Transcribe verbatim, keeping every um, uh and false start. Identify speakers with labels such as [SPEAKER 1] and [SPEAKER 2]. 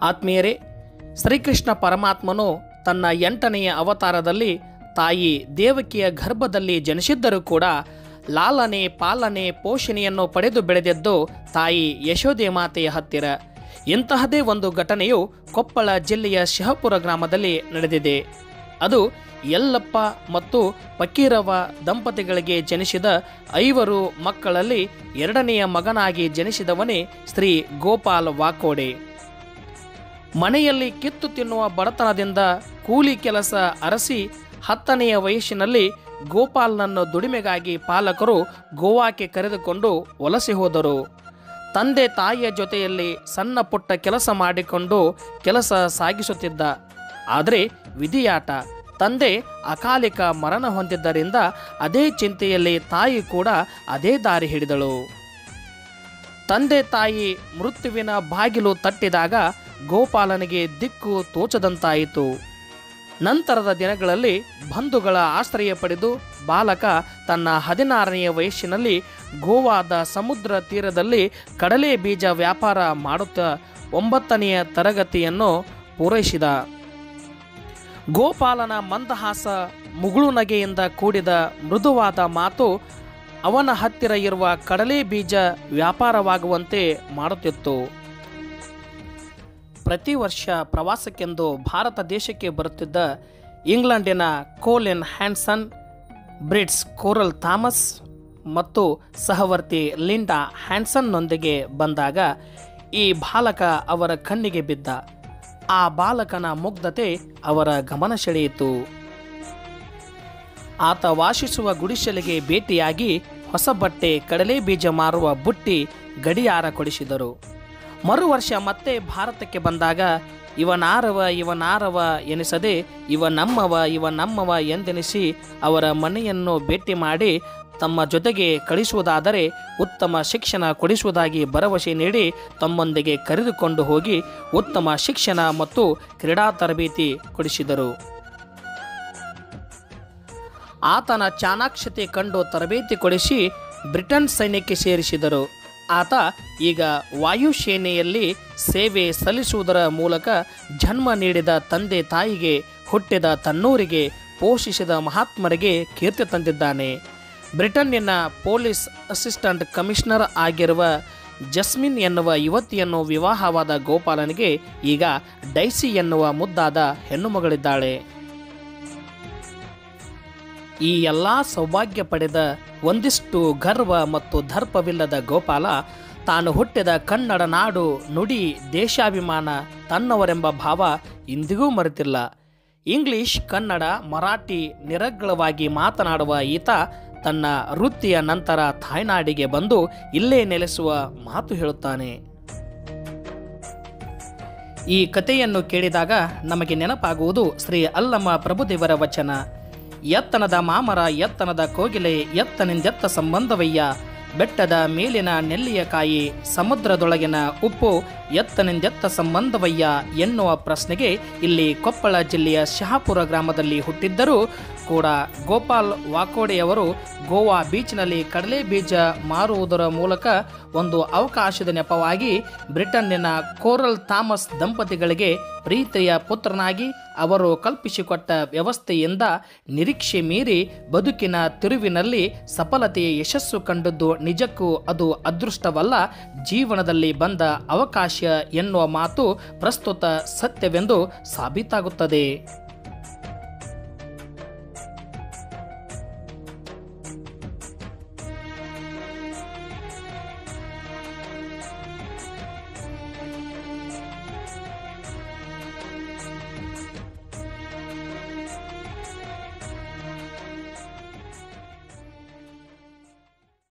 [SPEAKER 1] ಆತ್ಮೀಯರೇ, ಶ್ರೀಕೃಷ್ಣ ಪರಮಾತ್ಮನು ತನ್ನ ಎಂಟನೆಯ ಅವತಾರದಲ್ಲಿ ತಾಯಿ ದೇವಕಿಯ ಗರ್ಭದಲ್ಲಿ ಜನಿಸಿದ್ದರೂ ಕೂಡ ಲಾಲನೆ ಪಾಲನೆ ಪೋಷಣೆಯನ್ನು ಪಡೆದು ಬೆಳೆದದ್ದು ತಾಯಿ ಯಶೋದೆ ಮಾತೆಯ ಹತ್ತಿರ. ಇಂತಹದೇ ಒಂದು ಘಟನೆಯು ಕೊಪ್ಪಳ ಜಿಲ್ಲೆಯ ಶಹಾಪುರ ಗ್ರಾಮದಲ್ಲಿ ನಡೆದಿದೆ. ಅದು ಯಲ್ಲಪ್ಪ ಮತ್ತು ಫಕೀರವ್ವ ದಂಪತಿಗಳಿಗೆ ಜನಿಸಿದ ಐವರು ಮಕ್ಕಳಲ್ಲಿ ಎರಡನೆಯ ಮಗನಾಗಿ ಜನಿಸಿದವನೇ ಶ್ರೀ ಗೋಪಾಲ್ ವಾಕೋಡೆ. ಮನೆಯಲ್ಲಿ ಕಿತ್ತು ತಿನ್ನುವ ಬಡತನದಿಂದ ಕೂಲಿ ಕೆಲಸ ಅರಸಿ ಹತ್ತನೆಯ ವಯಸ್ಸಿನಲ್ಲಿ ಗೋಪಾಲ್ನನ್ನು ದುಡಿಮೆಗಾಗಿ ಪಾಲಕರು ಗೋವಾಕ್ಕೆ ಕರೆದುಕೊಂಡು ವಲಸೆ ಹೋದರು. ತಂದೆ ತಾಯಿಯ ಜೊತೆಯಲ್ಲಿ ಸಣ್ಣ ಪುಟ್ಟ ಕೆಲಸ ಮಾಡಿಕೊಂಡು ಕೆಲಸ ಸಾಗಿಸುತ್ತಿದ್ದ. ಆದರೆ ವಿಧಿಯಾಟ, ತಂದೆ ಅಕಾಲಿಕ ಮರಣ ಹೊಂದಿದ್ದರಿಂದ ಅದೇ ಚಿಂತೆಯಲ್ಲಿ ತಾಯಿ ಕೂಡ ಅದೇ ದಾರಿ ಹಿಡಿದಳು. ತಂದೆ ತಾಯಿ ಮೃತ್ಯುವಿನ ಬಾಗಿಲು ತಟ್ಟಿದಾಗ ಗೋಪಾಲನಿಗೆ ದಿಕ್ಕು ತೋಚದಂತಾಯಿತು. ನಂತರದ ದಿನಗಳಲ್ಲಿ ಬಂಧುಗಳ ಆಶ್ರಯ ಪಡೆದು ಬಾಲಕ ತನ್ನ ಹದಿನಾರನೆಯ ವಯಸ್ಸಿನಲ್ಲಿ ಗೋವಾದ ಸಮುದ್ರ ತೀರದಲ್ಲಿ ಕಡಲೆ ಬೀಜ ವ್ಯಾಪಾರ ಮಾಡುತ್ತಾ ಒಂಬತ್ತನೆಯ ತರಗತಿಯನ್ನು ಪೂರೈಸಿದ. ಗೋಪಾಲನ ಮಂದಹಾಸ, ಮುಗುಳು ನಗೆಯಿಂದ ಕೂಡಿದ ಮೃದುವಾದ ಮಾತು ಅವನ ಹತ್ತಿರ ಇರುವ ಕಡಲೆ ಬೀಜ ವ್ಯಾಪಾರವಾಗುವಂತೆ ಮಾಡುತ್ತಿತ್ತು. ಪ್ರತಿ ವರ್ಷ ಪ್ರವಾಸಕ್ಕೆಂದು ಭಾರತ ದೇಶಕ್ಕೆ ಬರುತ್ತಿದ್ದ ಇಂಗ್ಲೆಂಡಿನ Colin Hanson, Brits Coral Thomas ಮತ್ತು ಸಹವರ್ತಿ ಲಿಂಡಾ ಹ್ಯಾನ್ಸನ್ನೊಂದಿಗೆ ಬಂದಾಗ ಈ ಬಾಲಕ ಅವರ ಕಣ್ಣಿಗೆ ಬಿದ್ದ. ಆ ಬಾಲಕನ ಮುಗ್ಧತೆ ಅವರ ಗಮನ ಸೆಳೆಯಿತು. ಆತ ವಾಸಿಸುವ ಗುಡಿಸಲಿಗೆ ಭೇಟಿಯಾಗಿ ಹೊಸ ಬಟ್ಟೆ, ಕಡಲೆ ಬೀಜ ಮಾರುವ ಬುಟ್ಟಿ, ಗಡಿಯಾರ ಕೊಡಿಸಿದರು. ಮರು ವರ್ಷ ಮತ್ತೆ ಭಾರತಕ್ಕೆ ಬಂದಾಗ ಇವನಾರವ ಇವನಾರವ ಎನಿಸದೆ ಇವ ನಮ್ಮವ ಇವ ನಮ್ಮವ ಎಂದೆನಿಸಿ ಅವರ ಮನೆಯನ್ನು ಭೇಟಿ ಮಾಡಿ ತಮ್ಮ ಜೊತೆಗೆ ಕಳಿಸುವುದಾದರೆ ಉತ್ತಮ ಶಿಕ್ಷಣ ಕೊಡಿಸುವುದಾಗಿ ಭರವಸೆ ನೀಡಿ ತಮ್ಮೊಂದಿಗೆ ಕರೆದುಕೊಂಡು ಹೋಗಿ ಉತ್ತಮ ಶಿಕ್ಷಣ ಮತ್ತು ಕ್ರೀಡಾ ತರಬೇತಿ ಕೊಡಿಸಿದರು. ಆತನ ಚಾಣಾಕ್ಷತೆ ಕಂಡು ತರಬೇತಿ ಕೊಡಿಸಿ ಬ್ರಿಟನ್ ಸೈನ್ಯಕ್ಕೆ ಸೇರಿಸಿದರು. ಆತ ಈಗ ವಾಯುಸೇನೆಯಲ್ಲಿ ಸೇವೆ ಸಲ್ಲಿಸುವುದರ ಮೂಲಕ ಜನ್ಮ ನೀಡಿದ ತಂದೆ ತಾಯಿಗೆ, ಹುಟ್ಟಿದ ತನ್ನೂರಿಗೆ, ಪೋಷಿಸಿದ ಮಹಾತ್ಮರಿಗೆ ಕೀರ್ತಿ ತಂದಿದ್ದಾನೆ. ಬ್ರಿಟನ್ನಿನ ಪೊಲೀಸ್ ಅಸಿಸ್ಟೆಂಟ್ ಕಮಿಷನರ್ ಆಗಿರುವ ಜಸ್ಮಿನ್ ಎನ್ನುವ ಯುವತಿಯನ್ನು ವಿವಾಹವಾದ ಗೋಪಾಲನಿಗೆ ಈಗ ಡೈಸಿ ಎನ್ನುವ ಮುದ್ದಾದ ಹೆಣ್ಣು ಮಗಳಿದ್ದಾಳೆ. ಈ ಎಲ್ಲ ಸೌಭಾಗ್ಯ ಪಡೆದ ಒಂದಿಷ್ಟು ಗರ್ವ ಮತ್ತು ದರ್ಪವಿಲ್ಲದ ಗೋಪಾಲ ತಾನು ಹುಟ್ಟಿದ ಕನ್ನಡ ನಾಡು, ನುಡಿ, ದೇಶಾಭಿಮಾನ, ತನ್ನವರೆಂಬ ಭಾವ ಇಂದಿಗೂ ಮರೆತಿಲ್ಲ. ಇಂಗ್ಲಿಷ್, ಕನ್ನಡ, ಮರಾಠಿ ನಿರರ್ಗಳವಾಗಿ ಮಾತನಾಡುವ ಈತ ತನ್ನ ವೃತ್ತಿಯ ನಂತರ ತಾಯ್ನಾಡಿಗೆ ಬಂದು ಇಲ್ಲೇ ನೆಲೆಸುವ ಮಾತು ಹೇಳುತ್ತಾನೆ. ಈ ಕಥೆಯನ್ನು ಕೇಳಿದಾಗ ನಮಗೆ ನೆನಪಾಗುವುದು ಶ್ರೀ ಅಲ್ಲಮ ಪ್ರಭುದೇವರ ವಚನ. ಎತ್ತನದ ಮಾಮರ ಎತ್ತನದ ಕೋಗಿಲೆ ಎತ್ತನಿಂದೆತ್ತ ಸಂಬಂಧವಯ್ಯ, ಬೆಟ್ಟದ ಮೇಲಿನ ನೆಲ್ಲಿಯ ಕಾಯಿ ಸಮುದ್ರದೊಳಗಿನ ಉಪ್ಪು ಎತ್ತನಿಂದೆತ್ತ ಸಂಬಂಧವಯ್ಯ ಎನ್ನುವ ಪ್ರಶ್ನೆಗೆ ಇಲ್ಲಿ ಕೊಪ್ಪಳ ಜಿಲ್ಲೆಯ ಶಹಾಪುರ ಗ್ರಾಮದಲ್ಲಿ ಹುಟ್ಟಿದ್ದರೂ ಕೂಡ ಗೋಪಾಲ್ ವಾಕೋಡೆಯವರು ಗೋವಾ ಬೀಚ್ನಲ್ಲಿ ಕಡಲೆ ಬೀಜ ಮಾರುವುದರ ಮೂಲಕ ಒಂದು ಅವಕಾಶದ ನೆಪವಾಗಿ ಬ್ರಿಟನ್ನಿನ ಕೋರಲ್ ಥಾಮಸ್ ದಂಪತಿಗಳಿಗೆ ಪ್ರೀತಿಯ ಪುತ್ರನಾಗಿ ಅವರು ಕಲ್ಪಿಸಿಕೊಟ್ಟ ವ್ಯವಸ್ಥೆಯಿಂದ ನಿರೀಕ್ಷೆ ಮೀರಿ ಬದುಕಿನ ತಿರುವಿನಲ್ಲಿ ಸಫಲತೆಯ ಯಶಸ್ಸು ಕಂಡದ್ದು ನಿಜಕ್ಕೂ ಅದು ಅದೃಷ್ಟವಲ್ಲ, ಜೀವನದಲ್ಲಿ ಬಂದ ಅವಕಾಶ ಎನ್ನುವ ಮಾತು ಪ್ರಸ್ತುತ ಸತ್ಯವೆಂದು ಸಾಬೀತಾಗುತ್ತದೆ.